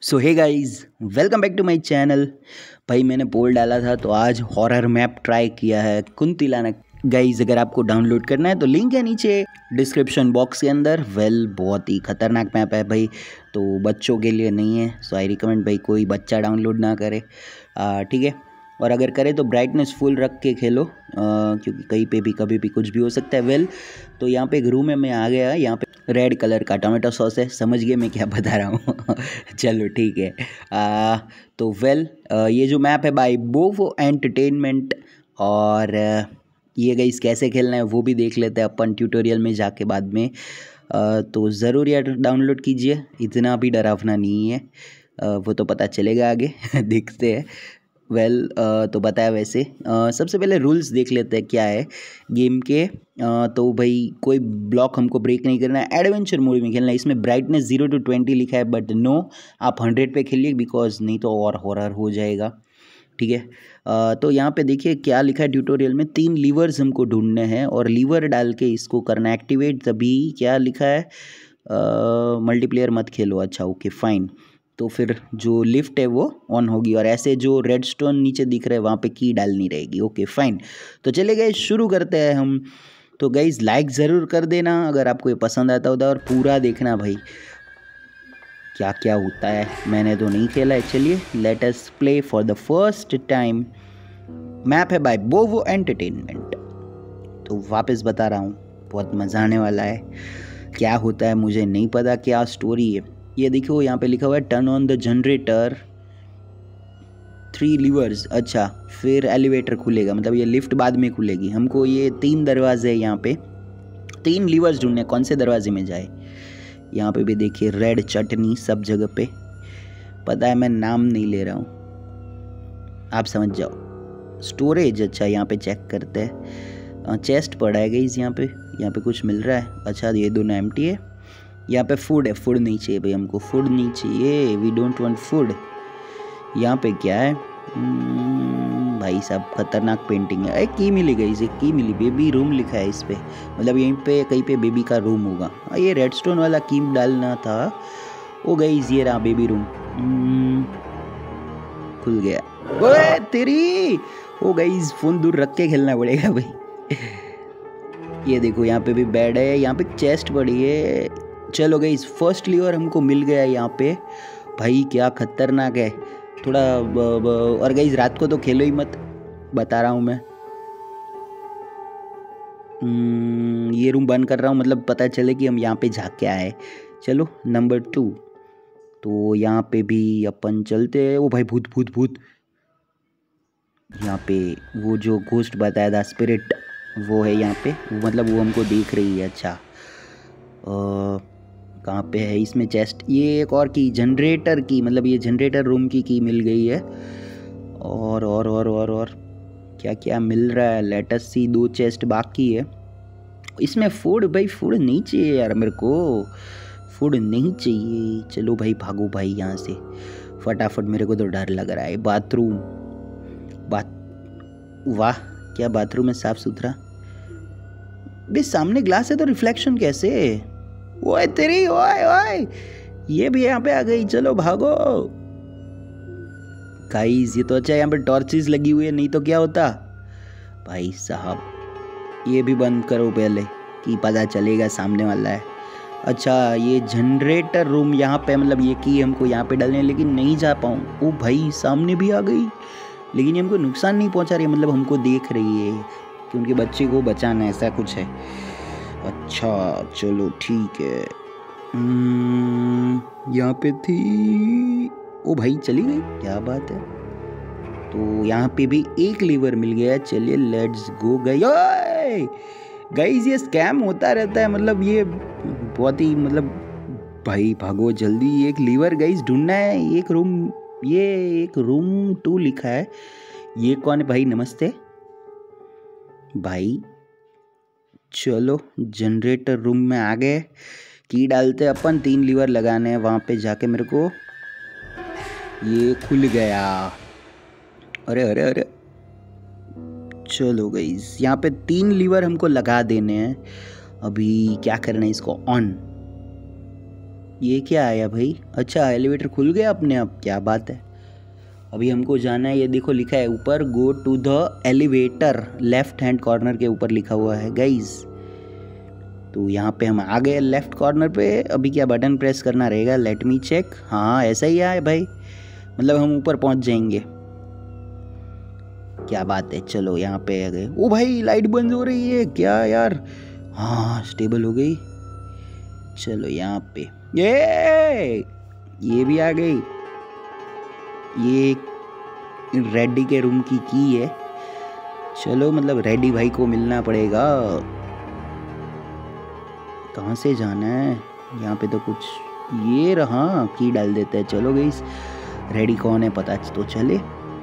So hey guys, welcome back to my channel. भाई मैंने पोल डाला था तो आज हॉरर मैप ट्राई किया है कुंतिलाना। गाइस अगर आपको डाउनलोड करना है तो लिंक है नीचे डिस्क्रिप्शन बॉक्स के अंदर। बहुत ही खतरनाक मैप है भाई, तो बच्चों के लिए नहीं है। सो आई रिकमेंड भाई कोई बच्चा डाउनलोड ना करे, ठीक है। और अगर करे तो ब्राइटनेस फुल रख के खेलो, क्योंकि कहीं पे भी कभी भी कुछ भी हो सकता है। तो यहाँ पे एक रूम है, मैं आ गया। यहाँ पे रेड कलर का टोमेटो सॉस है, समझ गए मैं क्या बता रहा हूँ। चलो ठीक है। तो ये जो मैप है बाय बोवो एंटरटेनमेंट, और ये गाइस कैसे खेलना है वो भी देख लेते हैं अपन ट्यूटोरियल में जाके बाद में। तो ज़रूर यार डाउनलोड कीजिए, इतना भी डरावना नहीं है। वो तो पता चलेगा आगे। देखते हैं। तो बताया वैसे। सबसे पहले रूल्स देख लेते हैं क्या है गेम के। तो भाई कोई ब्लॉक हमको ब्रेक नहीं करना है, एडवेंचर मोड में खेलना है। इसमें ब्राइटनेस 0 to 20 लिखा है, बट नो, आप 100 पे खेलिए, बिकॉज नहीं तो और हॉरर हो जाएगा, ठीक है। तो यहाँ पे देखिए क्या लिखा है ट्यूटोरियल में। 3 लीवर्स हमको ढूंढने हैं और लीवर डाल के इसको करना एक्टिवेट। तभी क्या लिखा है, मल्टीप्लेयर मत खेलो। अच्छा ओके फाइन। तो फिर जो लिफ्ट है वो ऑन होगी, और ऐसे जो रेड स्टोन नीचे दिख रहा है वहाँ पे की डालनी रहेगी। Okay fine. तो चले गए, शुरू करते हैं हम। तो गाइज लाइक ज़रूर कर देना अगर आपको ये पसंद आता होता है, और पूरा देखना भाई क्या क्या होता है। मैंने तो नहीं खेला है। चलिए let us play for the first time. Map है बाय बोवो एंटरटेनमेंट। तो वापस बता रहा हूँ, बहुत मज़ा आने वाला है। क्या होता है मुझे नहीं पता, क्या स्टोरी है। ये देखो यहाँ पे लिखा हुआ है turn on the generator 3 levers. अच्छा, फिर एलिवेटर खुलेगा, मतलब ये लिफ्ट बाद में खुलेगी। हमको ये 3 दरवाजे हैं, यहाँ पे 3 लीवर्स ढूंढने, कौन से दरवाजे में जाए। यहाँ पे भी देखिए रेड चटनी सब जगह पे। पता है मैं नाम नहीं ले रहा हूँ, आप समझ जाओ। स्टोरेज, अच्छा यहाँ पे चेक करते हैं। चेस्ट पड़ा है गाइस यहाँ पे कुछ मिल रहा है। अच्छा ये दोनों एम्प्टी है। यहाँ पे फूड है, फूड नहीं चाहिए भाई हमको, फूड नहीं चाहिए, वी डोंट वांट फूड। यहाँ पे क्या है, भाई साहब खतरनाक पेंटिंग है। एक की मिली गई, इसे की मिली, बेबी रूम लिखा है इस पे, मतलब यहीं पे कहीं पे बेबी का रूम होगा। ये रेडस्टोन वाला की डालना था। ओ गाइस ये रहा बेबी रूम, खुल गया। ओए तेरी, ओ गाइस फोन दूर रख के खेलना पड़ेगा भाई। ये देखो यहाँ पे भी बेड है, यहाँ पे चेस्ट पड़ी है। चलो गाइस फर्स्ट लीवर हमको मिल गया यहाँ पे। भाई क्या खतरनाक है थोड़ा। और गाइस रात को तो खेलो ही मत, बता रहा हूँ मैं। ये रूम बंद कर रहा हूँ, मतलब पता चले कि हम यहाँ पे झाँक के आए। चलो नंबर 2। तो यहाँ पे भी अपन चलते हैं। ओ भाई भूत भूत भूत। यहाँ पे वो जो घोस्ट बताया था, स्पिरिट, वो है यहाँ पे, मतलब वो हमको देख रही है। अच्छा कहाँ पे है इसमें चेस्ट। ये एक और की, जनरेटर की, मतलब ये जनरेटर रूम की मिल गई है। और क्या क्या मिल रहा है, लेटस सी। 2 चेस्ट बाकी है इसमें। फूड भाई, फूड नहीं चाहिए यार मेरे को, फूड नहीं चाहिए। चलो भाई भागो भाई यहाँ से फटाफट, मेरे को तो डर लग रहा है। बाथरूम, वाह क्या बाथरूम है, साफ सुथरा। बे सामने ग्लास है तो रिफ्लेक्शन कैसे। ओए तेरी, ओए ओए, ये भी यहाँ पे आ गई। चलो भागो गाइस। ये तो अच्छा यहाँ पे टॉर्चेस लगी हुई है, नहीं तो क्या होता भाई साहब। ये भी बंद करो पहले कि पता चलेगा सामने वाला है। अच्छा ये जनरेटर रूम यहाँ पे, मतलब ये की हमको यहाँ पे डालने, लेकिन नहीं जा पाऊँ। ओ भाई सामने भी आ गई, लेकिन ये हमको नुकसान नहीं पहुँचा रही है, मतलब हमको देख रही है कि उनके बच्चे को बचाना है, ऐसा कुछ है। अच्छा चलो ठीक है। यहाँ पे थी, ओ भाई चली गई, क्या बात है। तो यहाँ पे भी एक लीवर मिल गया। चलिए लेट्स गो गाइस। ये स्कैम होता रहता है, मतलब ये बहुत ही, मतलब भाई भागो जल्दी। एक लीवर गाइस ढूंढना है। एक रूम, ये एक रूम 2 लिखा है। ये कौन है भाई, नमस्ते भाई। चलो जनरेटर रूम में आ गए, की डालते अपन। 3 लीवर लगाने हैं वहाँ पे जाके मेरे को। ये खुल गया, अरे अरे अरे। चलो गाइस यहाँ पे 3 लीवर हमको लगा देने हैं। अभी क्या करना है, इसको ऑन। ये क्या आया भाई? अच्छा एलिवेटर खुल गया अपने आप, क्या बात है। अभी हमको जाना है, ये देखो लिखा है ऊपर go to the elevator, left hand corner के ऊपर लिखा हुआ है गाइज। तो यहाँ पे हम आ गए लेफ्ट कॉर्नर पे। अभी क्या बटन प्रेस करना रहेगा? Let me check. हाँ ऐसा ही है भाई, मतलब हम ऊपर पहुँच जाएंगे। क्या बात है। चलो यहाँ पे आ गए। ओ भाई लाइट बंद हो रही है क्या यार? हाँ स्टेबल हो गई। चलो यहाँ पे ये भी आ गई। ये रेडी के रूम की है। चलो मतलब रेडी भाई को मिलना पड़ेगा। कहाँ से जाना है? यहाँ पे तो कुछ ये रहा, की डाल देते हैं। चलो गाइस, रेडी कौन है पता तो चले।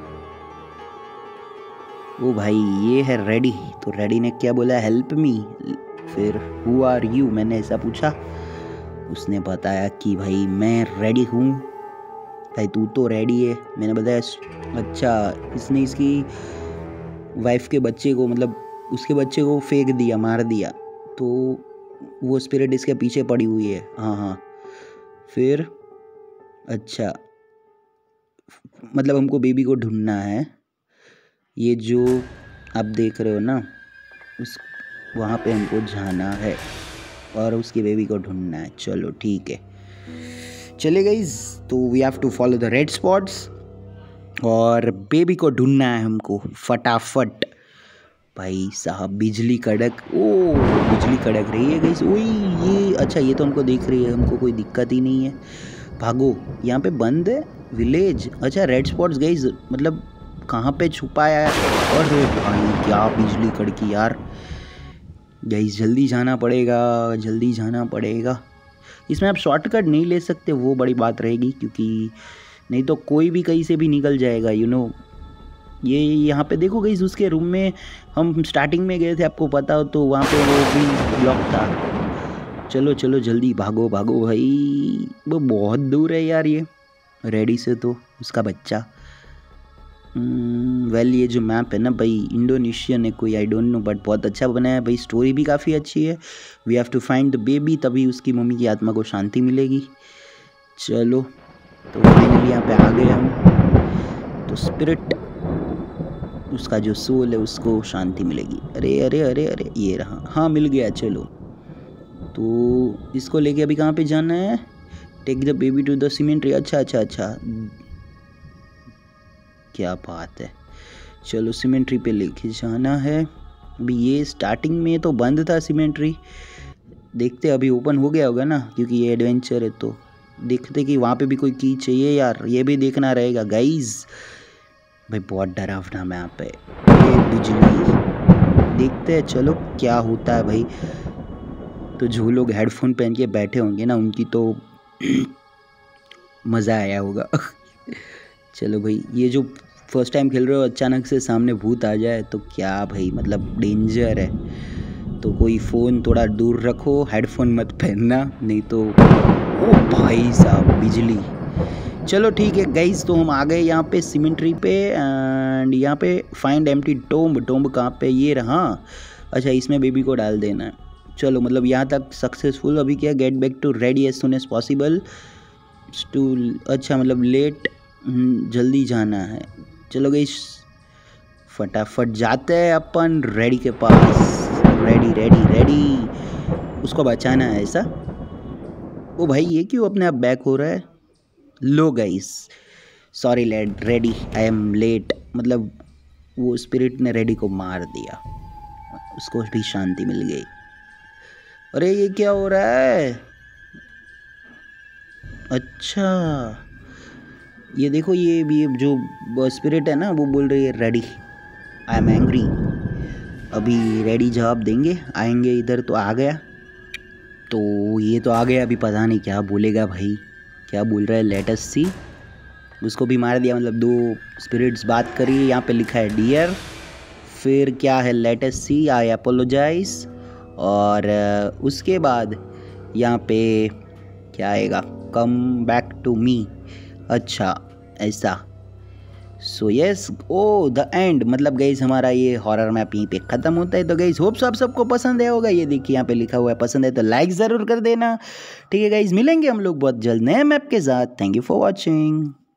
ओ भाई ये है रेडी। तो रेडी ने क्या बोला? Help me. फिर हु आर यू, मैंने ऐसा पूछा। उसने बताया कि भाई मैं रेडी हूँ। भाई तू तो रेडी है। मैंने बताया अच्छा। इसने इसकी वाइफ के बच्चे को, मतलब उसके बच्चे को फेंक दिया, मार दिया, तो वो स्पिरिट इसके पीछे पड़ी हुई है। हाँ हाँ। फिर अच्छा मतलब हमको बेबी को ढूंढना है। ये जो आप देख रहे हो ना, उस वहाँ पे हमको जाना है और उसकी बेबी को ढूंढना है। चलो ठीक है, चले गाइस। तो we have to follow the red spots और बेबी को ढूंढना है हमको फटाफट। भाई साहब बिजली कड़क, ओ बिजली कड़क रही है गाइस। ओए ये अच्छा, ये तो हमको देख रही है, हमको कोई दिक्कत ही नहीं है। भागो, यहाँ पे बंद है विलेज। अच्छा रेड स्पॉट्स गाइस, मतलब कहाँ पे छुपाया है? और भाई क्या बिजली कड़की यार। गाइस जल्दी जाना पड़ेगा, जल्दी जाना पड़ेगा। इसमें आप शॉर्टकट नहीं ले सकते, वो बड़ी बात रहेगी, क्योंकि नहीं तो कोई भी कहीं से भी निकल जाएगा यू नो। ये यहाँ पे देखो गाइस, उसके रूम में हम स्टार्टिंग में गए थे, आपको पता हो तो वहाँ पे वो भी ब्लॉक था। चलो चलो जल्दी भागो भागो भाई, वो बहुत दूर है यार ये रेडी से तो उसका बच्चा। वेल ये जो मैप है ना भाई, इंडोनेशियन है कोई, आई डोंट नो, बट बहुत अच्छा बनाया है भाई। स्टोरी भी काफ़ी अच्छी है। We have to find the baby, तभी उसकी मम्मी की आत्मा को शांति मिलेगी। चलो तो फाइनली यहाँ पे आ गए हम। तो स्पिरिट, उसका जो सोल है उसको शांति मिलेगी। अरे अरे अरे अरे ये रहा, हाँ मिल गया। चलो तो इसको लेके अभी कहाँ पे जाना है? Take the baby to the cemetery. अच्छा अच्छा अच्छा, क्या बात है। चलो सीमेंट्री पे लेके जाना है। अभी ये स्टार्टिंग में तो बंद था सीमेंट्री, देखते अभी ओपन हो गया होगा ना, क्योंकि ये एडवेंचर है। तो देखते कि वहाँ पे भी कोई की चाहिए यार, ये भी देखना रहेगा गाइज। भाई बहुत डरावना मैप है ये। बिजली देखते हैं, चलो क्या होता है भाई। तो जो लोग हेडफोन पहन के बैठे होंगे ना, उनकी तो मज़ा आया होगा। चलो भाई, ये जो फर्स्ट टाइम खेल रहे हो, अचानक से सामने भूत आ जाए तो क्या भाई, मतलब डेंजर है। तो कोई फ़ोन थोड़ा दूर रखो, हेडफोन मत पहनना, नहीं तो ओ भाई साहब बिजली। चलो ठीक है गाइस, तो हम आ गए यहाँ पे सीमेंट्री पे। एंड यहाँ पे फाइंड एम्प्टी टोम्ब। टोम्ब कहाँ पे? ये रहा। अच्छा इसमें बेबी को डाल देना है। चलो मतलब यहाँ तक सक्सेसफुल। अभी क्या, get back to Ready as soon as possible to, अच्छा मतलब लेट, जल्दी जाना है। चलो गाइस फटाफट जाते हैं अपन रेडी के पास। रेडी रेडी रेडी, उसको बचाना है ऐसा। ओ भाई ये क्यों अपने आप बैक हो रहा है? लो guys sorry Ready, I am late. मतलब वो स्पिरिट ने रेडी को मार दिया, उसको भी शांति मिल गई। अरे ये क्या हो रहा है? अच्छा ये देखो, ये जो स्पिरिट है ना, वो बोल रही है रेडी आई एम एंग्री। अभी रेडी जवाब देंगे, आएंगे इधर। तो आ गया, तो ये तो आ गया। अभी पता नहीं क्या बोलेगा भाई, क्या बोल रहा है। Let us see. उसको भी मार दिया, मतलब दो स्पिरिट्स बात करी। यहाँ पे लिखा है डियर, फिर क्या है लेट अस सी, आई अपोलोजाइज। और उसके बाद यहाँ पे क्या आएगा? Come back to me. अच्छा ऐसा, so yes, oh the end, मतलब गाइस हमारा ये हॉरर मैप यहीं पे ख़त्म होता है। तो गाइस होप्स आप सबको पसंद आया होगा। ये देखिए यहाँ पे लिखा हुआ है, पसंद है तो लाइक ज़रूर कर देना। ठीक है गाइस, मिलेंगे हम लोग बहुत जल्द नए मैप के साथ। Thank you for watching.